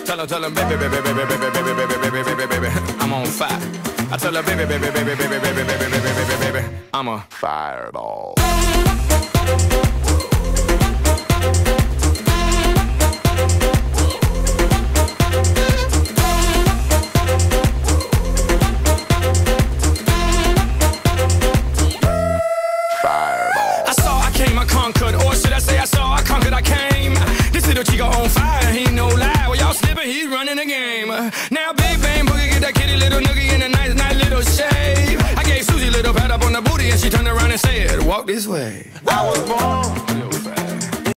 Tell her, baby, baby, baby, baby, baby, baby, baby, baby, baby, I'm on fire. I tell her, baby, baby, baby, baby, baby, baby, baby, baby, baby, I'm a fireball. Running the game. Now Big Bang Boogie get that kitty little noogie in a nice little shave. I gave Susie a little pat up on the booty and she turned around and said, walk this way. I was born